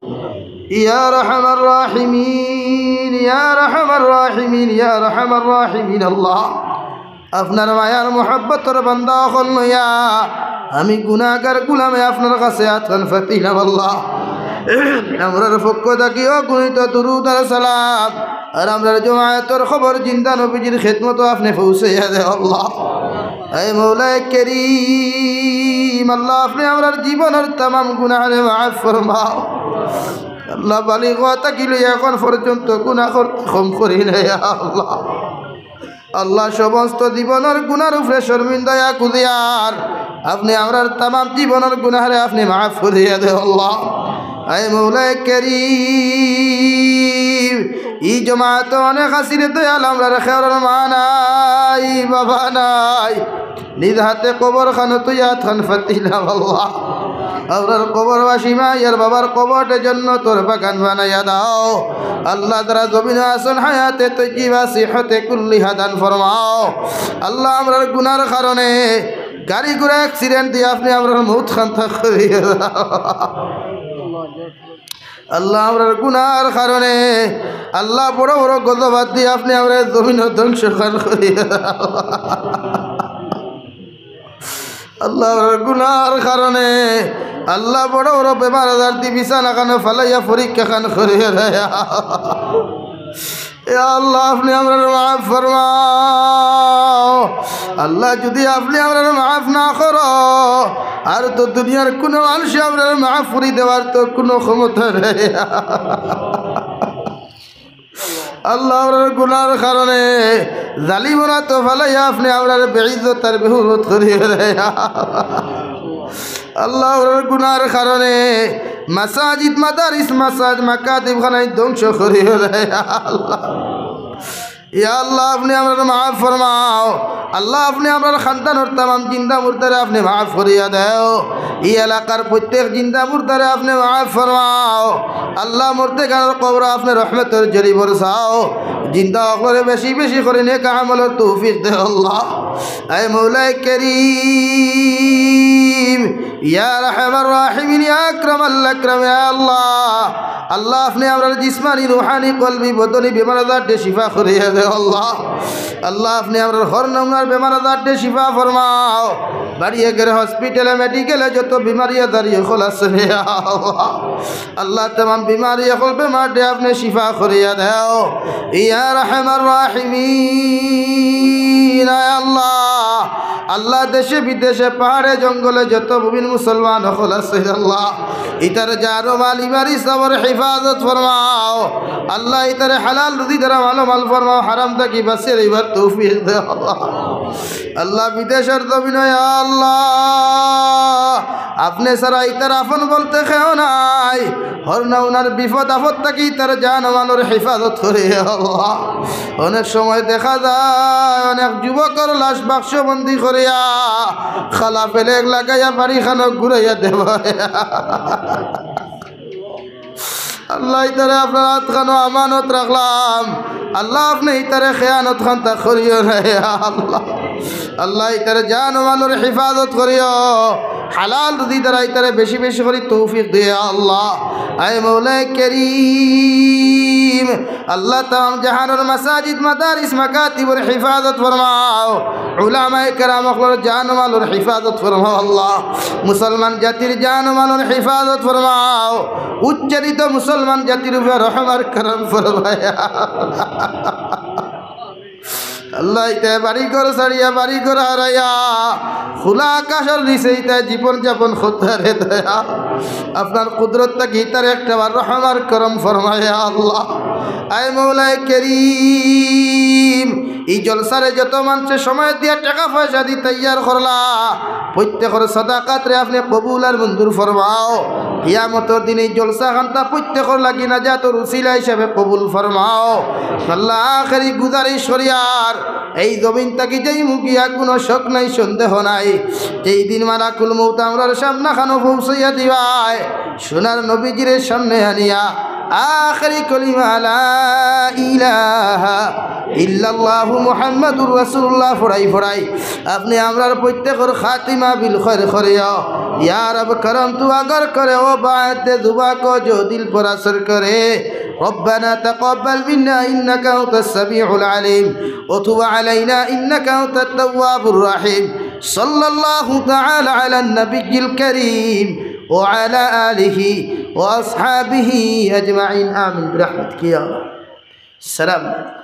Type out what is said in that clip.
ইয়া আরহামার রাহিমিন, ইয়া আরহামার রাহিমিন, ইয়া আরহামার রাহিমিন। আল্লাহ আপনার মায়ার মোহাব্বতর বান্দা হল নয়া আমি গুনাহগার গুলামে আপনার কাছে আতখান ফাতিলাম। আল্লাহ আমরার পক্ষ থাকিও গুণিত দুরুদ আর সালাম আর আমরার জমায়েতর খবর জিন্দা নবীজির খেদমত আপনি পৌঁছাইয়া দে। আল্লাহ এই মৌলায়ে করিম, আল্লাহ আপনি আমরার জীবনের तमाम গুনাহরে মাফ ফরমাও। আল্লাহ বালিগ তাকিলে এখন পর্যন্ত গুনাহ কম করি না। আল্লাহ আল্লাহ সমস্ত জীবনের গুনার উপরে শর্মিন্দা কুদিয়ার আপনি আমরার तमाम জীবনের গুনাহরে আপনি মাফ করিয়া দে। আল্লাহ এই মৌলায়ে করিম, ই জমাত অনেক আসিরে দয়াল আমরার খেয়ার মা নাই বাবা নাই, নিজ হাতে কবর খানো তুইয়া থান ফাতিলাম। আল্লাহ আমরার কবরবাসী মা ইয়ার বাবার কবরটা জন্য তোর বাগান বানাইয়া দাও। আল্লাহ তারা জমিন আসন হায়াতে তৈবা সিহতে কুল্লি হাদান ফরমাও। আল্লাহ আমরার গুনার কারণে গাড়ি ঘোড়া অ্যাক্সিডেন্ট দিয়ে আপনি আমরার মৌত খান্তা করিয়া দাও। আল্লাহ আমরার গুনার কারণে আল্লাহ বড় বড় গজবাদ দিয়ে আপনি আমরা জমিন ধ্বংস করিয়া দাও। আল্লাহ গুনার কারণে আল্লাহ বড় বড় বেমার আজার দি বিছানা খানে ফালাইয়া পরীক্ষা খান করিয়া দেয়। আল্লাহ আপনি আমরা মাফ ফরমাও। আল্লাহ যদি আপনি আমরা মাফ না করো আর তো দুনিয়ার কোনো মানুষ আমরা মাফ করে দেওয়ার তো কোনো ক্ষমতা নেই। আল্লাহ আমরার গুনার কারণে জালিমরা তো ফালাইয়া আপনি আমরার বেইজ্জত আর বেহুরত করিয়া দেয়। আল্লাহ আমরার গুনার কারণে মাসাজিদ মাদারিস মাসাজ মাকাতিব খানায় ধ্বংস করিয়া দেয়। আল্লাহ ইয়া আল্লাহ আপনি আমরা মাফ ফরমাও। আল্লাহ আপনি আমরা খানদানোর तमाम জিন্দা মুর্দারে আপনি মাফ করিয়া দেও। এই এলাকার প্রত্যেক জিন্দা মুর্দারে আপনি মাফ ফরমাও। আল্লাহ মুর্দেগার কবর আপনি রহমতের জরি বরসাও। জিন্দা করে বেশি বেশি করে নেক আমলের তৌফিক দে। আল্লাহ এ মৌলায়ে করিম, ইয়া আরহামার রাহিমিন, ইয়া আকরামাল আকরাম, ইয়া আল্লাহ আল্লাহ আপনি আমরা জিসমানি রুহানি কলবি বদনি বেমার আজার দে শিফা করিয়া দে। আল্লাহ আল্লাহ আপনি আমরা হর নমুনার বেমার আজার দে শিফা ফরমাও। বাড়িয়ে গেলে হসপিটালে মেডিকেলে যত বিমারিয়া দাঁড়িয়ে খোলাস আল্লাহ तमाम বিমারি এখন বেমার দে আপনি শিফা করিয়া দেও। ইয়া আরহামার রাহিমিন, আল্লাহ আল্লাহ দেশে বিদেশে পাহাড়ে জঙ্গলে যত মুমিন মুসলমান হল আছে আল্লাহ ইতার জানো মাল ইমারি সবর হিফাজত ফরমাও। আল্লাহ ইতারে হালাল রুজি দ্বারা ভালো মাল ফরমাও, হারাম থাকি বাঁচিয়ে রইবার তৌফিক দে। আল্লাহ আল্লাহ বিদেশের জমিনে আল্লাহ আপনি ছাড়া ইতার আপন বলতে কেউ নাই। হর না ওনার বিপদ আপদ থাকি তার জান মালের হেফাজত করে। আল্লাহ অনেক সময় দেখা যায় অনেক যুবকের লাশ বাক্সবন্দি করিয়া খালা ফেলেক লাগাইয়া বাড়ি খানো ঘুরাইয়া দেব। আল্লাহ ইতারে আপনার হাত খানো আমানত রাখলাম। আল্লাহ আপনি ইতারে খেয়ানত খান তা করিও না। আল্লাহ আল্লাহ ইতারে জান মালের হেফাজত করিও। হালাল রুজি দ্বারা ইতারে বেশি বেশি করে তৌফিক দিয়ে। আল্লাহ আয় মৌলায়ে করিম, আল্লাহ तमाम জাহানের মাসাজিদ মাদারিস মাকাতিবের হিফাজত ফরমাও। উলামায়ে কেরাম সকলের জান মালের হিফাজত ফরমাও। আল্লাহ মুসলমান জাতির জান মালের হিফাজত ফরমাও। উচ্চারিত মুসলমান জাতির উপর রহম আর করম ফরমায়া। আল্লাহ ইতে বাড়ি ঘর ছাড়িয়া বাড়ি ঘর হারাইয়া খোলা আকাশের নিচে ইতে জীবন যাপন খোদারে দয়া আপনার কুদরত থাকি তার একটা বার রহম আর করম ফরমায়া। আল্লাহ আয় মৌলায়ে করিম, এই জলসারে যত মানুষের সময় দিয়া টাকা পয়সা দিয়ে তৈয়ার করলা প্রত্যেকের সাদাকাত রে আপনি কবুল আর মঞ্জুর ফরমাও। কিয়ামতের দিন এই জলসা খানটা প্রত্যেকের লাগি নাজাতের উসিলা হিসাবে কবুল ফরমাও। আল্লাহ আখেরি গুজারিশ করিয়ার এই জমিন থাকি যেই মুখিয়া কোনো শক নাই সন্দেহ নাই, যেই দিন মালাকুল মউত আমরার সামনে খানো পৌঁছাইয়া দিবায় সোনার নবীজির সামনে আনিয়া আখেরি কলিমা লা ইলাহা ইল্লাল্লাহু মুহাম্মাদুর রাসূলুল্লাহ ফড়াই ফড়াই আপনি আমরার প্রত্যেকের খাতিমা বিল খৈর করিয়া। या रब करम तू अगर करे वो बात दुआ को जो दिल पर असर करे रब्बना तक़ब्बल मिन्ना इन्नका अंतस समीउल अलीम व तुब अलैना इन्नका अंतत तव्वाबुर रहीम सल्लल्लाहु तआला अला नबिय्यिल करीम व अला आलिहि व अस्हाबिहि अजमाइन आमीन बिरहमतिक या रब। सलाम।